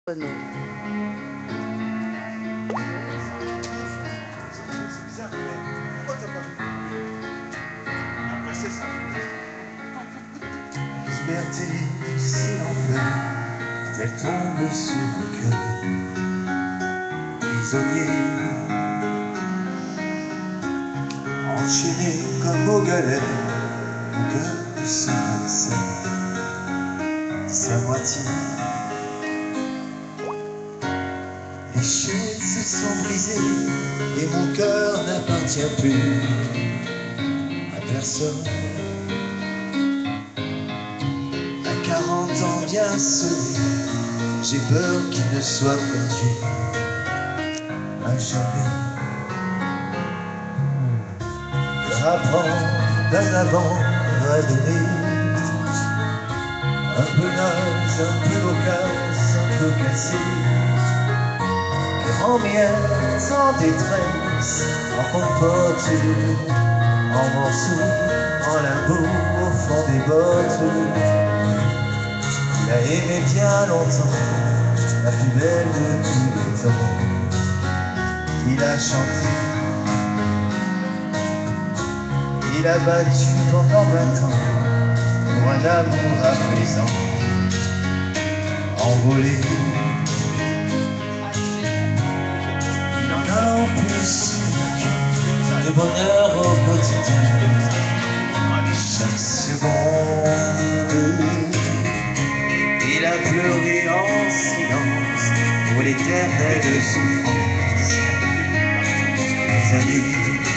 Renaud. C'est bizarre, mais pourquoi t'as pas vu? Après c'est ça. Liberté, c'est l'enfer, elle tombe sur le cœur, prisonnier, enchaîné comme aux galères, mon cœur se serre, sa moitié. Les chaînes se sont brisées et mon cœur n'appartient plus à personne. À 40 ans bien sonné, j'ai peur qu'il ne soit perdu à jamais. Apprendre d'avant à donner un peu naze, un peu loquace, un peu cassé, en miettes, en détresse, en compote, en morceaux, en limbo, au fond des bottes. Il a aimé bien longtemps, la plus belle de tous les temps. Il a chanté, il a battu pendant 20 ans pour un amour apaisant, envolé. Il en a en plus de bonheur au quotidien, chaque seconde. Il a pleuré en silence pour l'éternelle souffrance des années.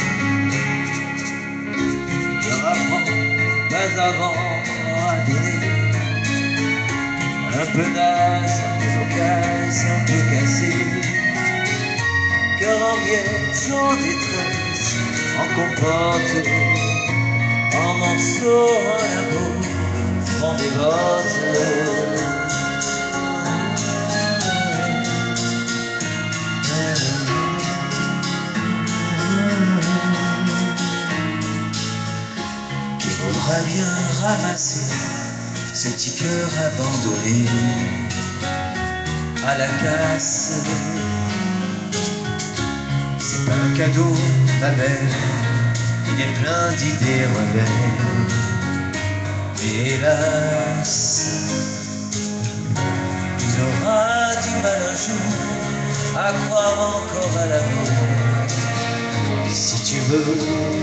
Leur apprend pas avant à donner un peu naze, un peu loquace, un peu cassé, cœur en miettes, en détresse, en compote, en morceaux, en limbo, fond des bottes. Il faudra bien ramasser ce petit cœur abandonné à la casse. C'est pas un cadeau, ma belle, il est plein d'idées rebelles. Hélas, il aura du mal un jour à croire encore à l'amour. Si tu veux,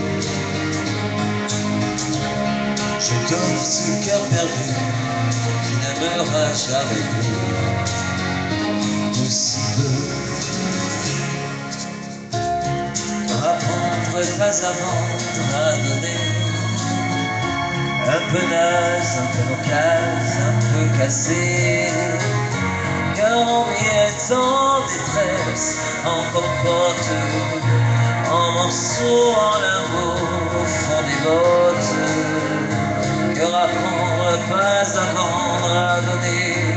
je t'offre ce cœur perdu qui ne meura jamais plus. Aussi peu, apprendre pas à vendre, à donner un peu naze, un peu loquace, un peu cassé, cœur en miettes, en détresse, en compote, en morceaux, en limbo, au fond des bottes. Cœur à prendre, pas à vendre, à donner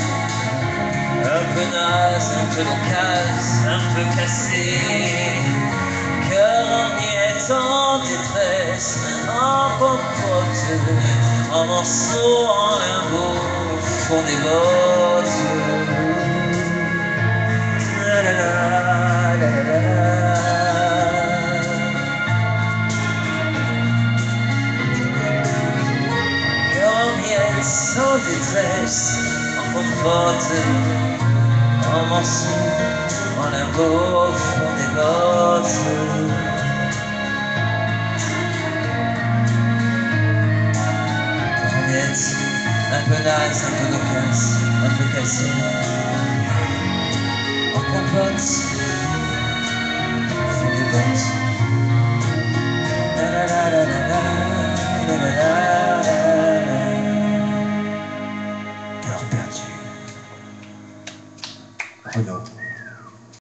un peu naze, un peu loquace, un peu cassé, cœur en miettes, en détresse, en compote, en morceaux, en limbo, au fond des bottes. La la la, la la la. Cœur en miettes, en détresse, en compote, en morceaux, en limbo, au fond des bottes. Un peu naze, un peu loquace, un peu cassé, en compote, au fond des bottes. La la la la la la la la la.